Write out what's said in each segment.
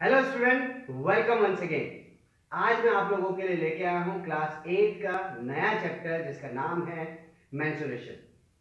Hello student, welcome once again. आज मैं आप लोगों के लिए लेके आया हूं क्लास 8 का नया चैप्टर जिसका नाम है मेंसुरेशन।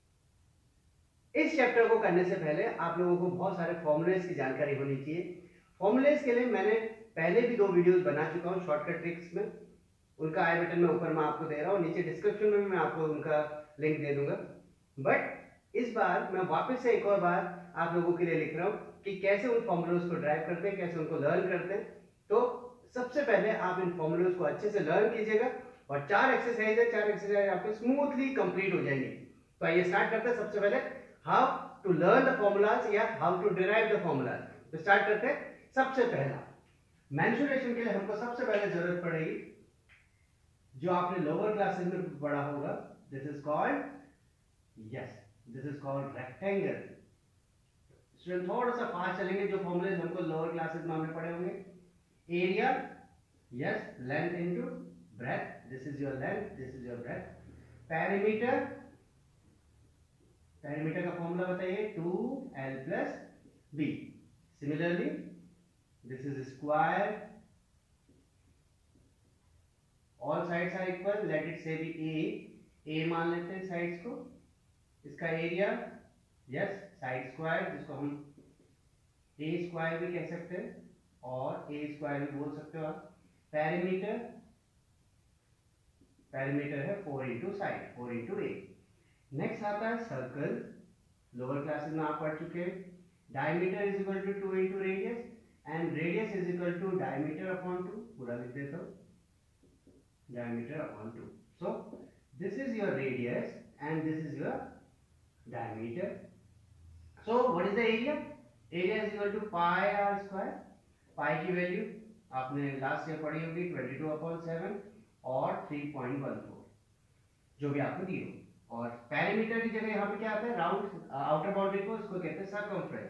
इस चैप्टर को करने से पहले आप लोगों को बहुत सारे फॉर्मूलेज की जानकारी होनी चाहिए। फॉर्मूलेज के लिए मैंने पहले भी 2 वीडियोस बना चुका हूं शॉर्टकट ट्रिक्स में। उनका आई बटन में ऊपर मैं आपको दे रहा हूं, नीचे डिस्क्रिप्शन में भी मैं आपको उनका लिंक दे दूंगा। बट इस बार मैं वापस से एक और बार आप लोगों के लिए लिख रहा हूं कि कैसे उन फॉर्मूलोज को ड्राइव करते हैं, कैसे उनको लर्न करते हैं। तो सबसे पहले आप इन फॉर्मूलोज को अच्छे से लर्न कीजिएगा और 4 एक्सरसाइज है, 4 एक्सरसाइज आपके स्मूथली कंप्लीट हो जाएंगे। तो आइए स्टार्ट करते हैं। सबसे पहले how to learn the formulas या how to derive the formulas. तो स्टार्ट करते हैं। सबसे पहला मेंसुरेशन के लिए हमको सबसे पहले जरूरत पड़ेगी जो आपने लोअर क्लासेस में पढ़ा होगा। This is called rectangle. Student थोड़ा सा फास्ट चलेंगे। जो फॉर्मूले हमको लोअर क्लासेस में हमने पढ़े होंगे, area, yes, length into breadth, this is your length, this is your breadth. Perimeter, perimeter का फॉर्मूला बताइए, 2l plus b। Similarly this is square, all sides are equal, let it say be a मान लेते हैं sides को। इसका area, yes, side square, जिसको हम ए square भी कह सकते हैं और ए स्क्वायर भी बोल सकते हो आप। पेरीमीटर, पेरीमीटर है 4 into side, 4 into a. Next आता है सर्कल। लोअर क्लासेस में आप पढ़ चुके हैं। Diameter is equal to 2 into radius and radius is equal to diameter upon 2। पूरा लिख देता हूं, diameter upon 2। So this is your radius and this is your diameter. So what is the area? Area is equal to pi r square. Pi की value आपने last year पढ़ी होगी 22/7 और 3.14 जो भी आपको दी हो। और पेरीमीटर की जगह यहाँ पे क्या आता है? राउंड आउटर बाउंड्री को इसको कहते हैं सर्कमफ्रेंस।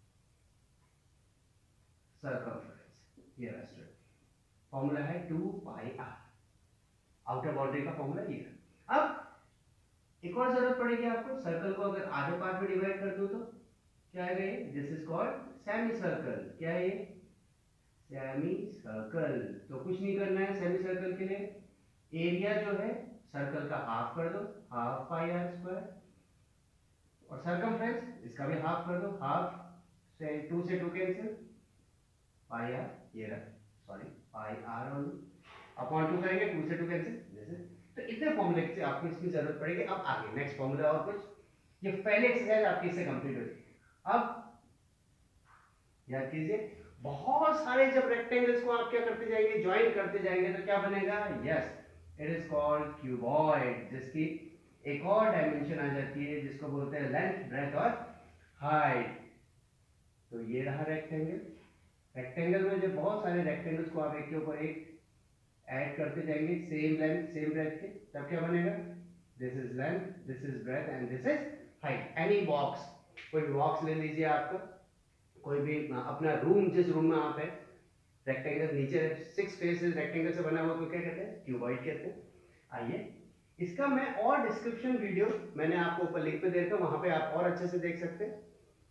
सर्कमफ्रेंस ये रास्टर फॉर्मूला है 2 pi r। आउटर बाउंड्री का फॉर्मूला ये है। अब एक और जरूरत पड़ेगी आपको। सर्कल को अगर आधे पार्ट में डिवाइड कर दूं तो क्या आएगा? ये this is called semi circle. क्या है ये? Semi circle. तो कुछ नहीं करना है सेमी सर्कल के लिए। एरिया जो है सर्कल का हाफ कर दो, हाफ पाई आर स्क्वायर, और सर्कमफ्रेंस इसका भी हाफ कर दो, हाफ से 2 से 2 कैंसिल, पाई आर ये रहा, सॉरी पाई आर अपॉन 2 करेंगे, 2 से 2 कैंसिल। जैसे तो इतने फॉर्मूले से आपको इसकी जरूरत पड़ेगी। अब आगे नेक्स्ट फॉर्मूला और कुछ, ये पहले एक्सरसाइज आपकी इससे कंप्लीट हो जाएगी। अब याद कीजिए, बहुत सारे जब रेक्टेंगल्स को आप क्या करते जाएंगे, ज्वाइन करते जाएंगे, तो क्या बनेगा? Yes, it is called cuboid, जिसकी एक और डायमेंशन आ जाती है जिसको बोलते हैं लेंथ, ब्रेथ और हाइट। तो ये रहा रेक्टेंगल। रेक्टेंगल में जब बहुत सारे रेक्टेंगल्स को आप एक के ऊपर एक ऐड करते जाएंगे, सेम लेंथ सेम ब्रेथ के, तब क्या बनेगा? This is length, this is breadth and this is height. Any box, कोई भी बॉक्स ले लीजिए आपका, कोई भी अपना रूम, जिस रूम में आप है, रेक्टेंगल नीचे 6 फेसेस रेक्टेंगल से बना हुआ तो क्या कहते हैं? क्यूबॉइड कहते हैं। आइए इसका मैं और डिस्क्रिप्शन वीडियो मैंने आपको ऊपर लिंक पे दे रखा, वहां पे आप और अच्छे से देख सकते हैं।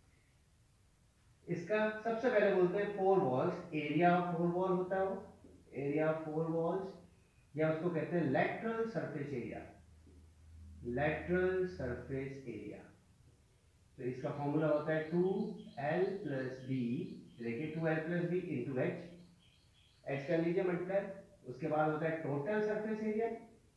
इसका सबसे पहले बोलते हैं 4 वॉल्स। एरिया ऑफ 4 वॉल होता है वो, एरिया ऑफ 4 वॉल्स, या उसको कहते हैं lateral surface area, lateral surface area. तो इसका फॉर्मूला होता है 2l प्लस बी, देखिए 2l plus b into h, h कर लीजिए मल्टीप्लाई। उसके बाद होता है total surface area,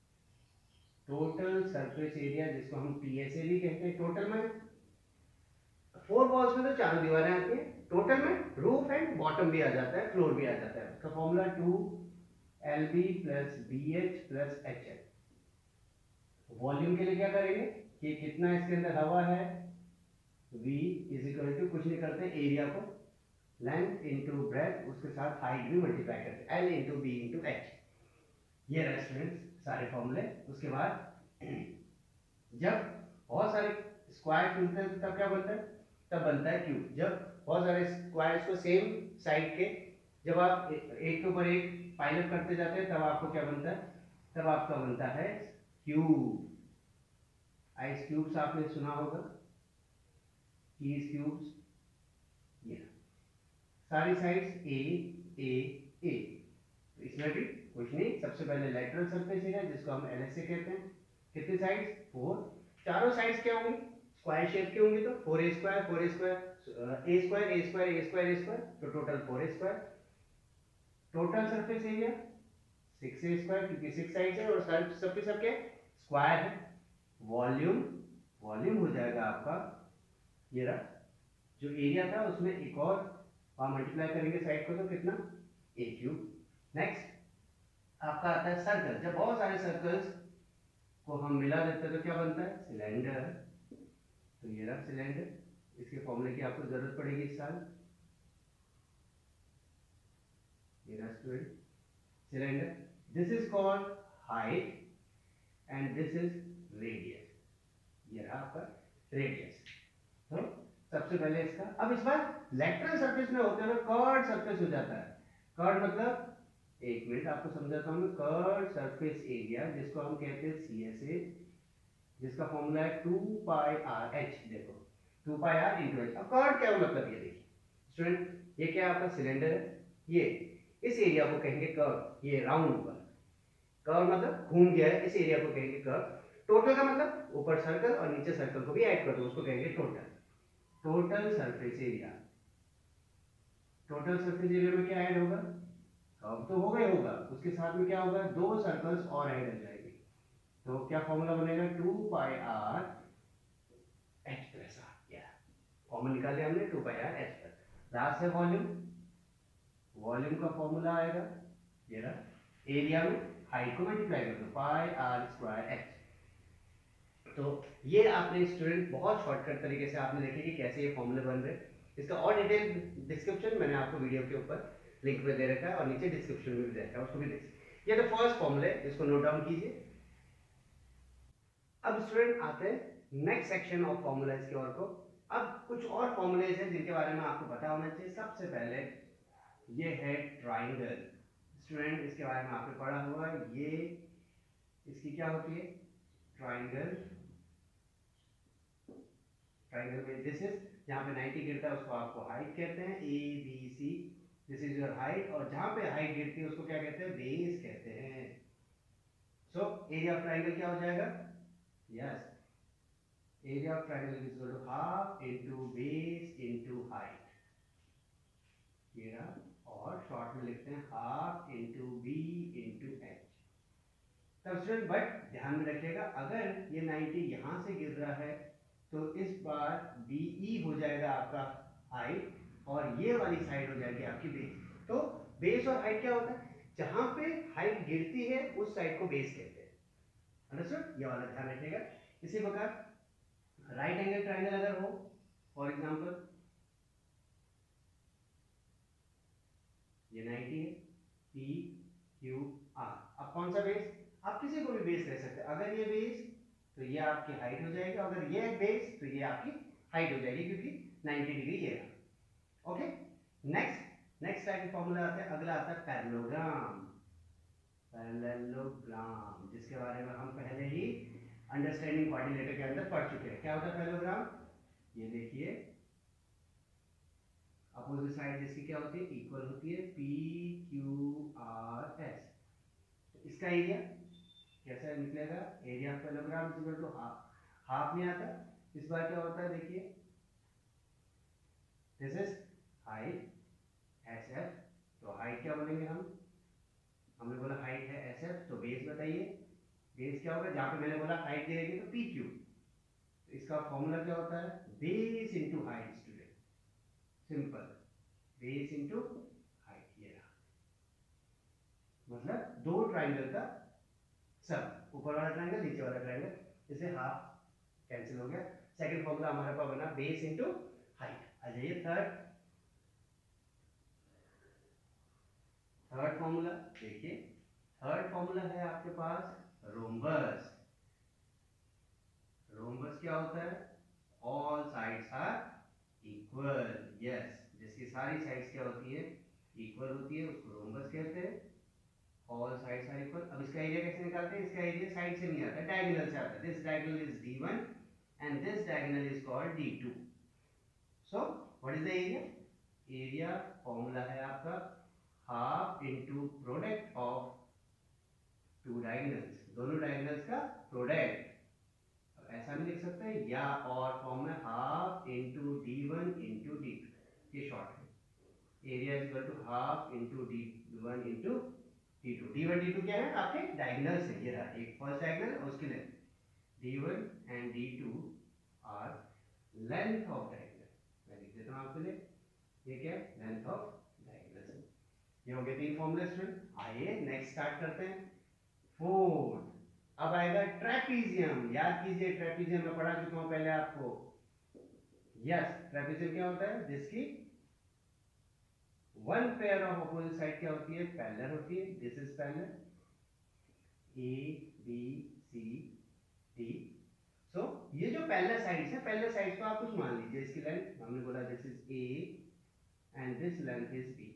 total surface area जिसको हम टीएसए भी कहते हैं। टोटल में 4 वॉल्स में तो 4 दीवारें आती हैं, टोटल में रूफ एंड बॉटम भी आ जाता है, फ्लोर भी आ जाता है। उसका formula 2lb plus bh plus hf। Volume के लिए क्या करेंगे कि कितना इसके अंदर हवा है, v इज इक्वल टू कुछ नहीं करते, एरिया को लेंथ इनटू ब्रेथ, उसके साथ हाइट भी मल्टीप्लाई करते हैं, l into b into h। ये रहे स्टूडेंट्स सारे फॉर्मूले। उसके बाद जब बहुत सारे स्क्वायर मिलते हैं तब क्या बनता है? तब बनता है क्यूब। जब बहुत सारे स्क्वायर्स को सेम साइड के जब आप एक के ऊपर एक पाइल अप करते जाते हैं तब आपको क्या बनता है? तब आपका बनता है क्यूब। आइस क्यूब्स आपने सुना होगा, कीज क्यूब्स। ये सारी साइड्स ए ए ए। तो इसमें भी कुछ नहीं, सबसे पहले लेटरल सरफेस एरिया जिसको हम एलएस से कहते हैं। कितनी साइड्स? 4। चारों साइड्स क्या होंगी? स्क्वायर शेप के होंगे, तो 4a square 4a square a square a square a square a square, तो total 4a square. Total surface area 6a square, क्योंकि 6 साइड्स है और सबके सबके स्क्वायर है। वॉल्यूम, वॉल्यूम हो जाएगा आपका ये रहा, जो एरिया था उसमें एक और मल्टीप्लाई करेंगे साइड को, तो कितना? a cube. नेक्स्ट आपका आता है सर्कल। जब बहुत सारे सर्कल्स को हम मिला देते हैं तो क्या बनता है? सिलेंडर। तो ये रहा सिलेंडर। इसके फॉर्मूले की आपको जरूरत पड़ेगी इस साल। ये रहा student cylinder. This is called height and this is radius. ये रहा आपका रेडियस। तो सबसे पहले इसका, अब इस बार लेटरल सरफेस में होते हुए कर्व्ड सरफेस हो जाता है। कर्व्ड मतलब, एक मिनट आपको समझाता हूँ। कर्व्ड सरफेस एरिया जिसको हम कहते हैं CSA, जिसका फॉर्मूला है 2 पाई आर एच। देखो 2 पाई आर इंटू एच। अब कर्व्ड क्या मतलब, ये देखिए स्टूडेंट, ये क्या आपका सिलेंडर है, ये इस एरिया को कहेंगे कर्व। ये राउंड पर कर्व मतलब घूम गया है, इस एरिया को कहेंगे कर्व। टोटल का मतलब ऊपर सर्कल और नीचे सर्कल को भी ऐड कर दो, उसको कहेंगे total. Total surface area. Total surface area में क्या ऐड होगा? कर्व तो होगा ही होगा, उसके साथ में क्या होगा? दो सर्कल्स और ऐड हो जाएंगे। तो क्या फॉर्मूला बनेगा? 2 pi r h plus r. या कॉमन निकाले हमने 2 pi r h plus. Last है वॉल्यूम। वॉल्यूम का फॉर्मूला आएगा ये रहा, एरिया में हाइट को मल्टीप्लाई कर दो, पाई आर स्क्वायर एच। तो ये आपने स्टूडेंट बहुत शॉर्टकट तरीके से आपने देखे कि कैसे ये फॉर्मूले बन रहे हैं। इसका और डिटेल डिस्क्रिप्शन मैंने आपको वीडियो के ऊपर लिंक में दे रखा है और नीचे डिस्क्रिप्शन में भी दे रखा है, उसको भी देख। ये तो फर्स्ट फॉर्मूले, इसको नोट डाउन कीजिए। अब स्टूडेंट आते हैं नेक्स्ट सेक्शन ऑफ फॉर्मूलाज की ओर को। अब कुछ और फॉर्मूलेज हैं जिनके बारे में आपको पता होना चाहिए। सबसे पहले ये है ट्राइंगल। स्टूडेंट इसके बारे में आपने पढ़ा हुआ, ये इसकी क्या होती है? ट्राइंगल। ट्राइंगल में दिस इज, जहाँ पे 90 गिरता है उसको आपको हाइट कहते हैं, ABC। This is your height, और जहाँ पे हाइट गिरती है उसको क्या कहते हैं? बेस कहते हैं। सो एरिया ऑफ ट्राइंगल क्या हो जाएगा? Yes, area of triangle is equal to half into base into height. ये रहा, और शॉर्ट में लिखते हैं half into b into h. तब स्टूडेंट बट ध्यान में रखिएगा, अगर ये 90 यहाँ से गिर रहा है तो इस बार BE हो जाएगा आपका हाइट, और ये वाली साइड हो जाएगी आपकी बेस। तो बेस और हाइट क्या होता है? जहां पे हाइट गिरती है उस साइड को बेस कहते हैं। अंडरस्टूड? ये वाला ध्यान रखिएगा। इसी प्रकार राइट एंगल ट्राइंगल अगर हो, फॉर एग्जांपल ये 90 है, PQR। अब कौन सा बेस? आप किसी को भी बेस कह सकते हैं। अगर ये बेस तो ये आपकी हाइट हो जाएगी, अगर ये बेस तो ये आपकी हाइट हो जाएगी, क्योंकि 90 डिग्री ये है। ओके, नेक्स्ट नेक्स्ट टाइप का फॉर्मूला आता है, अगला आता है पैरेललोग्राम। पैरेललोग्राम जिसके बारे में हम पहले ही अंडरस्टैंडिंग कोऑर्डिनेटर के अंदर पढ़ चुके हैं। क्या होता है पैरेललोग्राम? ये देखिए, अपोजिट साइड जिसकी क्या होती है? इक्वल होती है, PQRS। तो इसका एरिया कैसा निकलेगा? Area of parallelogram is equal to half. Half में आता, इस बार क्या होता है देखिए, दिस इज हाइट SF। तो हाइट क्या बोलेंगे हम? हमने बोला हाइट है SF, तो बेस बताइए, बेस क्या होगा? जहां पे मैंने बोला हाइट गिरेगी तो PQ। तो इसका फॉर्मूला क्या होता है? Base into height. Student simple, base into height. ये रहा, मतलब दो ट्राइंगल का सब, ऊपर वाला ट्राइंगल नीचे वाला ट्राइंगल, इसे हाफ कैंसिल हो गया। सेकंड फॉर्मूला हमारे पास बना बेस इनटू हाइट। आ जाइए थर्ड फॉर्मूला देखिए। थर्ड फॉर्मूला है आपके पास रोम्बस। रोम्बस क्या होता है? All sides are equal. Yes, जिसकी सारी साइड्स क्या होती है? इक्वल होती है, उसको रोम्बस कहते हैं। All sides are equal. अब इसका एरिया कैसे निकालते हैं? इसका एरिया साइड से नहीं आता, डायगोनल से आता है। This diagonal is D1 and this diagonal is called D2. So what is the area? Area formula है आपका half into product of two diagonals, दोनों डायगोनल्स का प्रोडक्ट। अब ऐसा भी लिख सकते हैं, या और फॉर्म में half into d1 into d2, ये शॉर्ट है। Area is equal to half into d1 into d2। d1 d2 क्या है, आपके डायगोनल्स है, ये रहा एक फर्स्ट डायगोनल और उसकी length. d1 and d2 are length of diagonal. मैं लिख देता हूं आपके लिए, ये क्या है, लेंथ ऑफ डायगोनल। ये हो गए तीन फॉर्मूले स्टूडेंट। आइए नेक्स्ट स्टार्ट करते हैं। फोर्थ, अब आएगा ट्रेपीजियम। याद कीजिए, ट्रेपीजियम में पढ़ा चुका हूं पहले आपको। यस, ट्रेपीजियम क्या होता है, जिसकी one pair of opposite side क्या होती है, पैरेलल होती है। This is parallel, A B C D. So ये जो पैरेलल साइड्स है, पैरेलल साइड्स को आप कुछ मान लीजिए। इसकी लेंथ हमने बोला this is A and this length is B,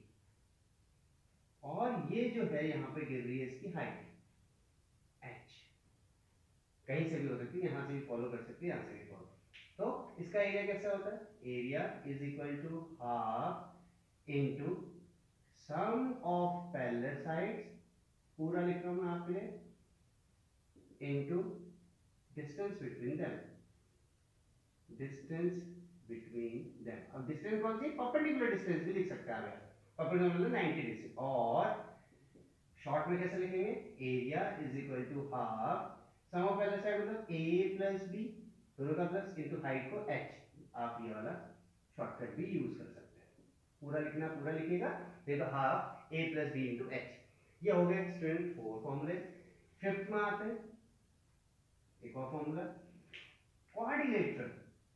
और ये जो है यहाँ पे गिर रही है इसकी हाइट h। कहीं से भी हो सकती है, यहाँ से भी फॉलो कर सकती है, यहाँ से भी फॉलो। तो इसका एरिया कैसा होता है, area is equal to half into sum of parallel sides, पूरा लिख रहा हूं मैं आपके लिए, into distance between them, distance between them. अब डिस्टेंस कौन सी, परपेंडिकुलर डिस्टेंस भी लिख सकते हैं आप, परपेंडिकुलर मतलब 90 डिग्री। और शॉर्ट में कैसे लिखेंगे, area is equal to half sum of parallel side मतलब a प्लस b, दोनों का प्लस, इनटू हाइट को h। आप ये वाला शॉर्टकट भी यूज कर सकते हैं। पूरा लिखना, पूरा लिखिएगा, ये तो half a plus b into h। ये हो गए स्टूडेंट फोर फॉर्मूले। फिफ्थ में आते हैं, एक और फॉर्मूला क्वाड्रिलेटरल।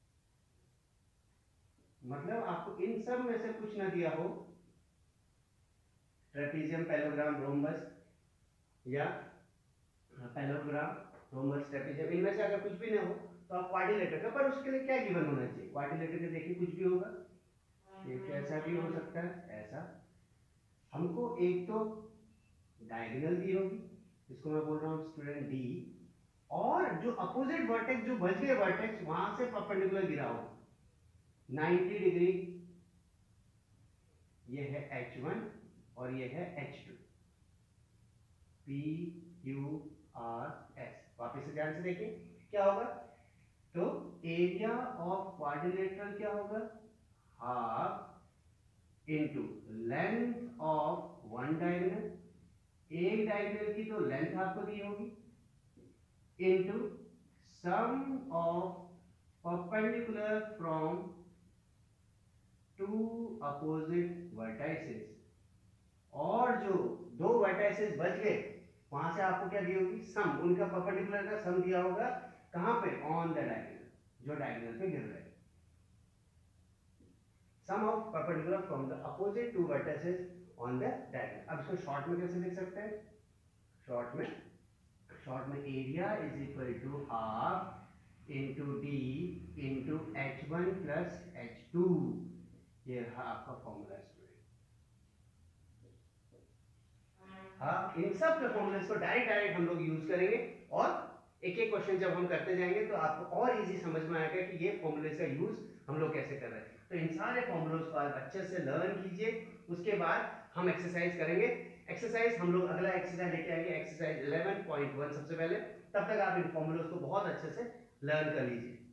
मतलब आपको इन सब में से कुछ ना दिया हो, ट्रेपीजियम, पैरेललोग्राम, रोम्बस, या पैरेललोग्राम, रोम्बस, ट्रेपीजियम, इनमें से अगर कुछ भी ना हो तो आप क्वाड्रिलेटरल का, पर उसके लिए क्या गिवन होना चाहिए, क्वाड्रिलेटरल के देखिए कुछ भी होगा, ये कैसा भी हो सकता है, ऐसा। हमको एक तो डायगोनल दी होगी, इसको मैं बोल रहा हूँ स्टूडेंट डी, और जो अपोजिट वर्टेक्स, जो बच गए वर्टेक्स, वहां से परपेंडिकुलर गिरा हो 90 डिग्री, ये है h1 और ये है h2, p q r s। वापस से ध्यान से देखिए क्या होगा, तो एरिया ऑफ क्वाड्रिलेटरल क्या होगा, half into length of one diagonal, एक डायगोनल की तो लेंथ आपको दी होगी, into sum of perpendicular from two opposite vertices, और जो दो वर्टाइसेस बच गए वहां से आपको क्या दी होगी, सम, उनका परपेंडिकुलर का सम दिया होगा, कहां पे, ऑन द डायगोनल, जो डायगोनल पे गिर रहे हैं। Sum of perpendicular from the opposite two vertices on the diagonal. अब इसको शॉर्ट में कैसे लिख सकते हैं, शॉर्ट में area is equal to half into D into h1 plus h2। ये रहा आपका फॉर्मूला स्टूडेंट। हाँ, इन सब के फॉर्मूलेस को डायरेक्ट हम लोग यूज करेंगे, और एक एक क्वेश्चन जब हम करते जाएंगे तो आपको और इजी समझ में आएगा कि ये फॉर्मूलेस का यूज हम लोग कैसे कर रहे हैं। तो इन सारे फॉर्मूलोस को आप अच्छे से लर्न कीजिए, उसके बाद हम एक्सरसाइज करेंगे। एक्सरसाइज हम लोग अगला एक्सरसाइज लेके आएंगे, एक्सरसाइज 11.1 सबसे पहले। तब तक आप इन फॉर्मूलोस को बहुत अच्छे से लर्न कर लीजिए।